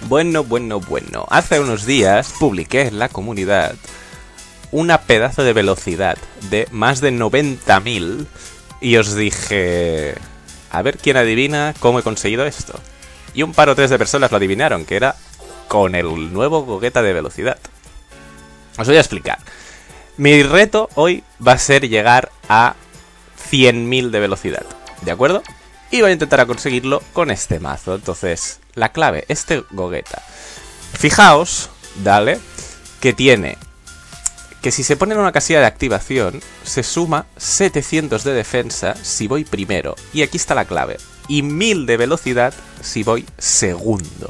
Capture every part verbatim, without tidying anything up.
Bueno, bueno, bueno. Hace unos días publiqué en la comunidad una pedazo de velocidad de más de noventa mil y os dije... A ver quién adivina cómo he conseguido esto. Y un par o tres de personas lo adivinaron, que era con el nuevo Gogeta de velocidad. Os voy a explicar. Mi reto hoy va a ser llegar a cien mil de velocidad, ¿de acuerdo? Y voy a intentar conseguirlo con este mazo. Entonces, la clave, este Gogeta. Fijaos, dale, que tiene... que si se pone en una casilla de activación, se suma setecientos de defensa si voy primero. Y aquí está la clave. Y mil de velocidad si voy segundo.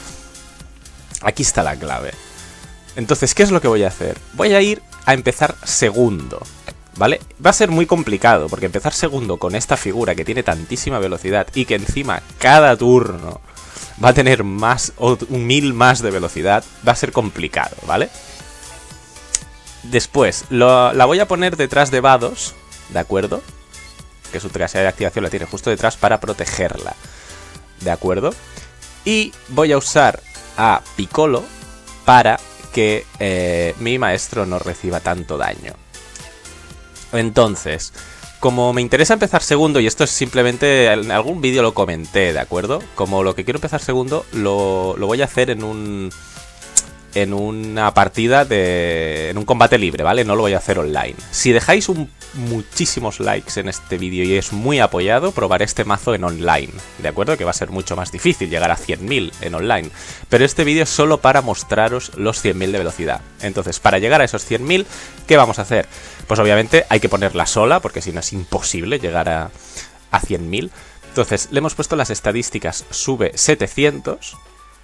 Aquí está la clave. Entonces, ¿qué es lo que voy a hacer? Voy a ir a empezar segundo, ¿vale? Va a ser muy complicado, porque empezar segundo con esta figura que tiene tantísima velocidad y que encima cada turno va a tener más o un mil más de velocidad, va a ser complicado, ¿vale? Después, lo, la voy a poner detrás de Vados, ¿de acuerdo? Que su casilla de activación la tiene justo detrás para protegerla, ¿de acuerdo? Y voy a usar a Piccolo para que eh, mi maestro no reciba tanto daño. Entonces, como me interesa empezar segundo, y esto es simplemente, en algún vídeo lo comenté, ¿de acuerdo? Como lo que quiero empezar segundo, lo, lo voy a hacer en un... en una partida de... en un combate libre, ¿vale? No lo voy a hacer online. Si dejáis un, muchísimos likes en este vídeo y es muy apoyado, probaré este mazo en online, ¿de acuerdo? Que va a ser mucho más difícil llegar a cien mil en online. Pero este vídeo es solo para mostraros los cien mil de velocidad. Entonces, para llegar a esos cien mil, ¿qué vamos a hacer? Pues obviamente hay que ponerla sola, porque si no es imposible llegar a, a cien mil. Entonces, le hemos puesto las estadísticas, sube setecientos...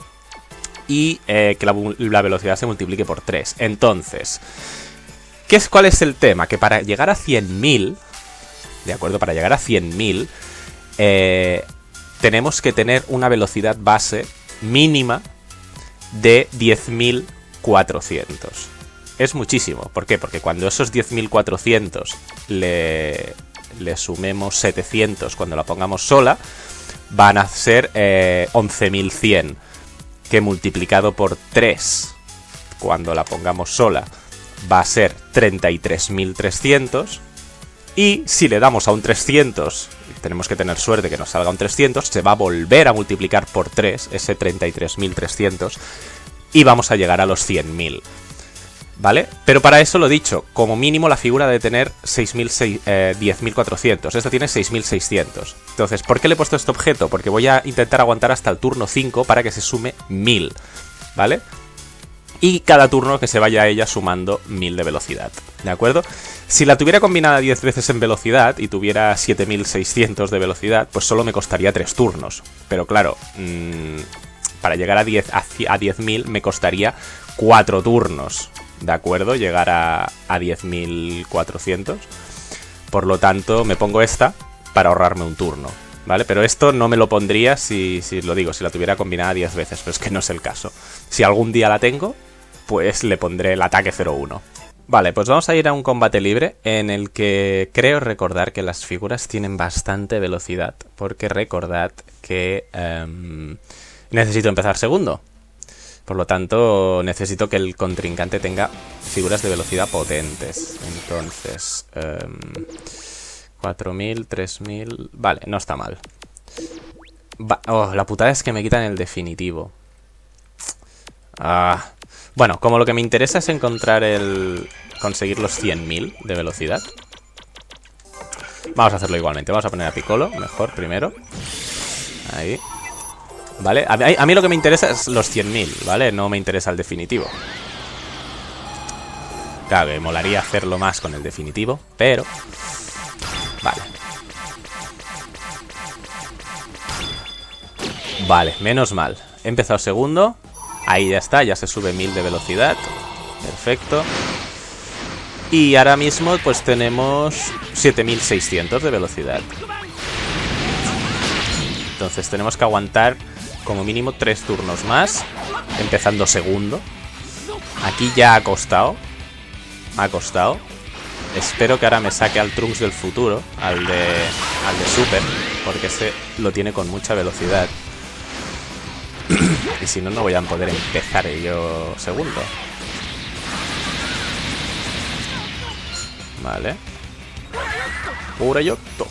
y eh, que la, la velocidad se multiplique por tres. Entonces, ¿qué es, ¿cuál es el tema? Que para llegar a cien mil, ¿de acuerdo? Para llegar a cien mil, eh, tenemos que tener una velocidad base mínima de diez mil cuatrocientos. Es muchísimo. ¿Por qué? Porque cuando esos diez mil cuatrocientos le, le sumemos setecientos cuando la pongamos sola, van a ser eh, once mil cien. Que multiplicado por tres, cuando la pongamos sola, va a ser treinta y tres mil trescientos. Y si le damos a un trescientos, tenemos que tener suerte que nos salga un trescientos, se va a volver a multiplicar por tres, ese treinta y tres mil trescientos, y vamos a llegar a los cien mil. ¿Vale? Pero para eso, lo dicho, como mínimo la figura debe tener eh, diez mil cuatrocientos. Esta tiene seis mil seiscientos. Entonces, ¿por qué le he puesto este objeto? Porque voy a intentar aguantar hasta el turno cinco para que se sume mil. ¿Vale? Y cada turno que se vaya a ella sumando mil de velocidad. ¿De acuerdo? Si la tuviera combinada diez veces en velocidad y tuviera siete mil seiscientos de velocidad, pues solo me costaría tres turnos. Pero claro, mmm, para llegar a diez mil me costaría cuatro turnos. ¿De acuerdo? Llegar a, a diez mil cuatrocientos. Por lo tanto, me pongo esta para ahorrarme un turno, ¿vale? Pero esto no me lo pondría si, si lo digo, si la tuviera combinada diez veces, pero es que no es el caso. Si algún día la tengo, pues le pondré el ataque cero uno. Vale, pues vamos a ir a un combate libre en el que creo recordar que las figuras tienen bastante velocidad, porque recordad que um, necesito empezar segundo. Por lo tanto, necesito que el contrincante tenga figuras de velocidad potentes. Entonces, um, cuatro mil, tres mil... Vale, no está mal. Va oh, la putada es que me quitan el definitivo. Ah. Bueno, como lo que me interesa es encontrar el... conseguir los cien mil de velocidad. Vamos a hacerlo igualmente. Vamos a poner a Piccolo, mejor, primero. Ahí. ¿Vale? A mí, a mí lo que me interesa es los cien mil, ¿vale? No me interesa el definitivo. Claro, me molaría hacerlo más con el definitivo, pero... Vale. Vale, menos mal. He empezado segundo. Ahí ya está, ya se sube mil de velocidad. Perfecto. Y ahora mismo pues tenemos siete mil seiscientos de velocidad. Entonces tenemos que aguantar como mínimo tres turnos más, empezando segundo. Aquí ya ha costado. Ha costado. Espero que ahora me saque al Trunks del futuro, al de, al de Super, porque ese lo tiene con mucha velocidad. Y si no, no voy a poder empezar yo segundo. Vale. Urayoto.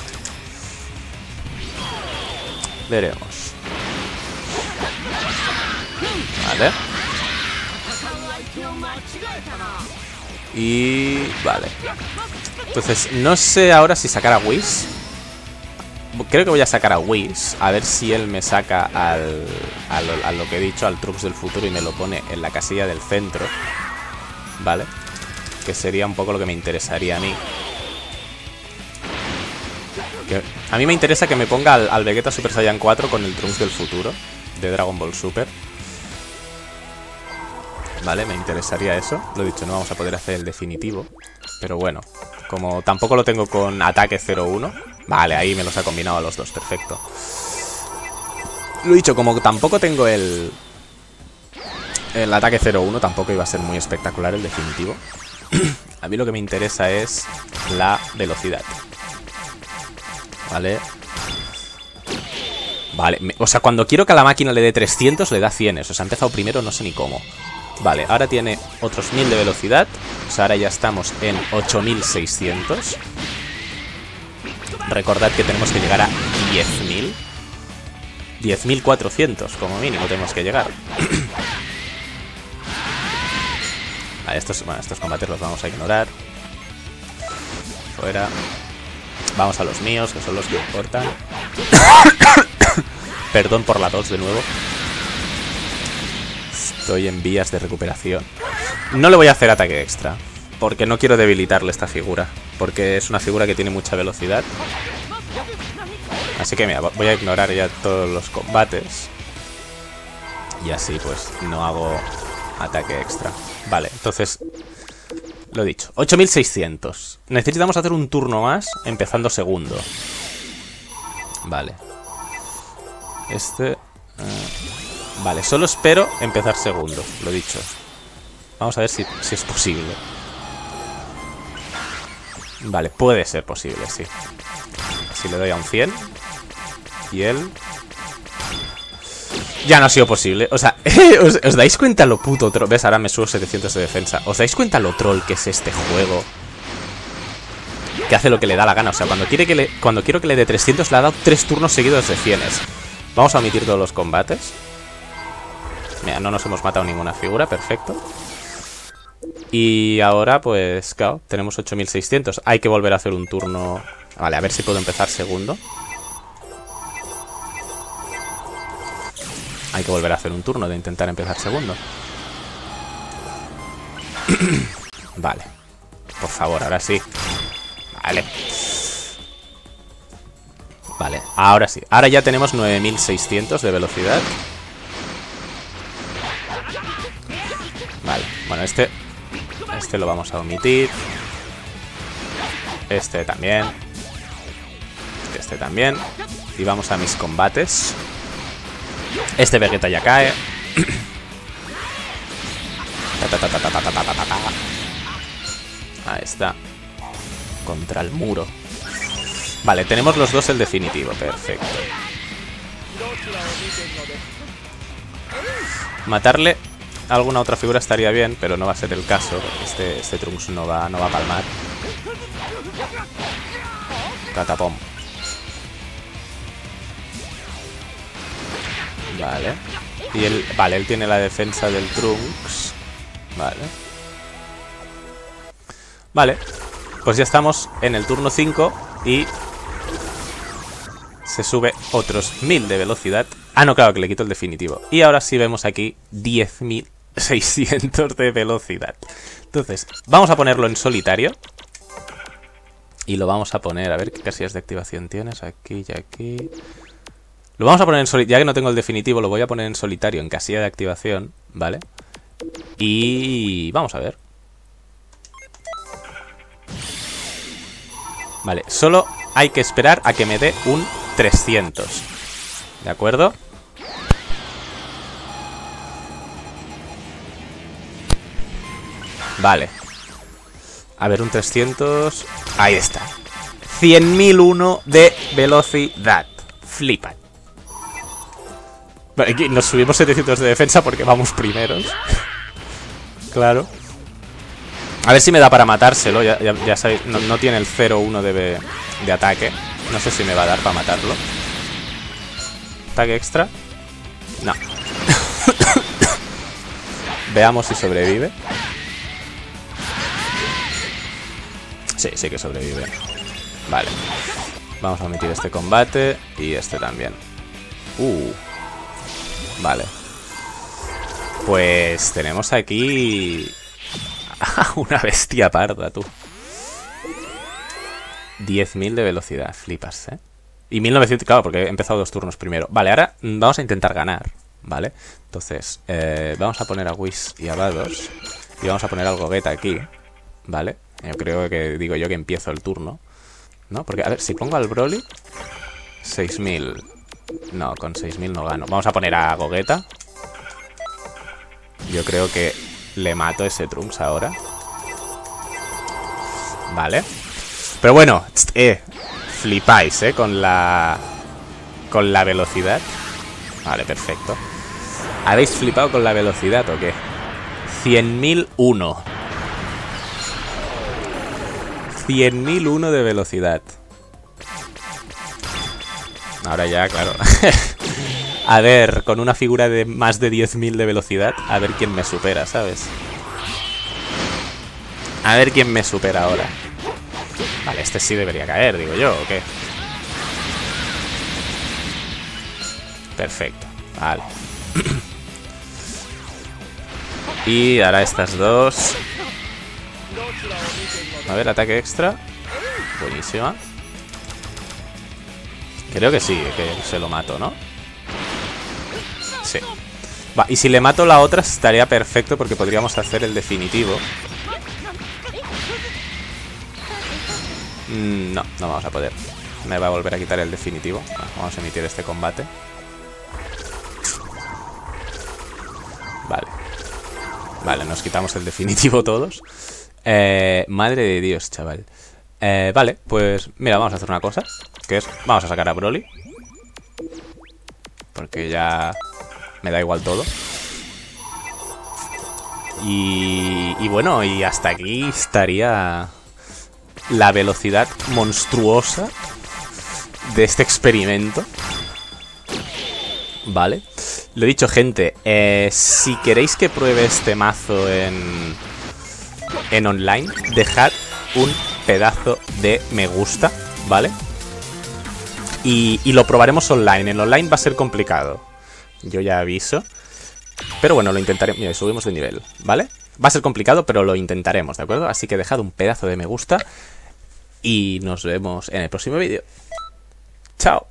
Veremos. Vale. Y... vale. Entonces, no sé ahora si sacar a Whis. Creo que voy a sacar a Whis. A ver si él me saca al, a, lo, a lo que he dicho, al Trunks del futuro, y me lo pone en la casilla del centro. Vale. Que sería un poco lo que me interesaría a mí. Que a mí me interesa que me ponga al, al Vegeta Super Saiyan cuatro con el Trunks del futuro de Dragon Ball Super. Vale, me interesaría eso. Lo dicho, no vamos a poder hacer el definitivo. Pero bueno, como tampoco lo tengo con ataque cero uno. Vale, ahí me los ha combinado a los dos, perfecto. Lo dicho, como tampoco tengo el... el ataque cero uno, tampoco iba a ser muy espectacular el definitivo. A mí lo que me interesa es la velocidad. Vale. Vale, me, o sea, cuando quiero que a la máquina le dé trescientos, le da cien. O sea, ha empezado primero, no sé ni cómo. Vale, ahora tiene otros mil de velocidad. O sea, ahora ya estamos en ocho mil seiscientos. Recordad que tenemos que llegar a diez mil. diez mil cuatrocientos como mínimo tenemos que llegar. Vale, estos, bueno, estos combates los vamos a ignorar. Fuera. Vamos a los míos, que son los que importan. Perdón por la tos de nuevo. Estoy en vías de recuperación. No le voy a hacer ataque extra, porque no quiero debilitarle esta figura. Porque es una figura que tiene mucha velocidad. Así que mira, voy a ignorar ya todos los combates. Y así pues no hago ataque extra. Vale, entonces... lo dicho, ocho mil seiscientos. Necesitamos hacer un turno más, empezando segundo. Vale. Este... Eh, vale, solo espero empezar segundo, lo dicho. Vamos a ver si, si es posible. Vale, puede ser posible, sí. Si le doy a un cien. Y él... ya no ha sido posible. O sea, ¿os, ¿os dais cuenta lo puto troll? ¿Ves? Ahora me subo setecientos de defensa. ¿Os dais cuenta lo troll que es este juego? Que hace lo que le da la gana. O sea, cuando, quiere que le, cuando quiero que le dé trescientos, le ha dado tres turnos seguidos de cienes. Vamos a omitir todos los combates. Mira, no nos hemos matado ninguna figura. Perfecto. Y ahora, pues, claro, tenemos ocho mil seiscientos. Hay que volver a hacer un turno. Vale, a ver si puedo empezar segundo. Hay que volver a hacer un turno de intentar empezar segundo. Vale. Por favor, ahora sí. Vale. Vale, ahora sí. Ahora ya tenemos nueve mil seiscientos de velocidad. Vale, bueno, este... este lo vamos a omitir. Este también. Este también. Y vamos a mis combates. Este Vegeta ya cae. Ahí está. Contra el muro. Vale, tenemos los dos el definitivo. Perfecto. Matarle a alguna otra figura estaría bien, pero no va a ser el caso. Este, este Trunks no va, no va a palmar. Catapom. Vale. Y él, vale, él tiene la defensa del Trunks. Vale. Vale. Pues ya estamos en el turno cinco y se sube otros mil de velocidad. Ah, no, claro, que le quito el definitivo. Y ahora sí vemos aquí diez mil seiscientos de velocidad. Entonces, vamos a ponerlo en solitario. Y lo vamos a poner, a ver qué casillas de activación tienes. Aquí y aquí. Lo vamos a poner en solitario, ya que no tengo el definitivo, lo voy a poner en solitario, en casilla de activación, ¿vale? Y vamos a ver. Vale, solo hay que esperar a que me dé un trescientos. ¿De acuerdo? Vale. A ver, un trescientos... ahí está. cien mil uno de velocidad. Flipa. Aquí nos subimos setecientos de defensa porque vamos primeros. Claro. A ver si me da para matárselo. Ya, ya, ya sabéis, no, no tiene el cero uno de, de ataque. No sé si me va a dar para matarlo. Ataque extra. No. Veamos si sobrevive. Sí, sí que sobrevive. Vale. Vamos a omitir este combate. Y este también. Uh. Vale. Pues tenemos aquí una bestia parda, tú. diez mil de velocidad, flipas, ¿eh? Y mil novecientos, claro, porque he empezado dos turnos primero. Vale, ahora vamos a intentar ganar, ¿vale? Entonces, eh, vamos a poner a Whis y a Vados. Y vamos a poner al Gogeta aquí, ¿vale? Yo creo que, digo yo, que empiezo el turno, ¿no? Porque, a ver, si pongo al Broly, seis mil. No, con seis mil no gano. Vamos a poner a Gogeta. Yo creo que le mato ese Trunks ahora. Vale. Pero bueno, eh, flipáis, eh, con la... Con la velocidad. Vale, perfecto. ¿Habéis flipado con la velocidad o qué? cien mil uno. cien mil uno de velocidad. Ahora ya, claro. A ver, con una figura de más de diez mil de velocidad, a ver quién me supera, ¿sabes? A ver quién me supera ahora. Vale, este sí debería caer, digo yo, ¿o qué? Perfecto, vale. Y ahora estas dos. A ver, ataque extra. Buenísima. Creo que sí, que se lo mato, ¿no? Sí. Va, y si le mato la otra estaría perfecto porque podríamos hacer el definitivo. Mm, no, no vamos a poder. Me va a volver a quitar el definitivo. Bueno, vamos a emitir este combate. Vale. Vale, nos quitamos el definitivo todos. Eh, madre de Dios, chaval. Eh, vale, pues mira, vamos a hacer una cosa. Que es, vamos a sacar a Broly. Porque ya me da igual todo. Y, y bueno, y hasta aquí estaría la velocidad monstruosa de este experimento. Vale. Lo dicho, gente, eh, si queréis que pruebe este mazo en, en online, dejad un pedazo de me gusta, ¿vale? Y, y lo probaremos online. En online va a ser complicado, yo ya aviso. Pero bueno, lo intentaremos. Mira, subimos de nivel, ¿vale? Va a ser complicado, pero lo intentaremos, ¿de acuerdo? Así que dejad un pedazo de me gusta y nos vemos en el próximo vídeo. ¡Chao!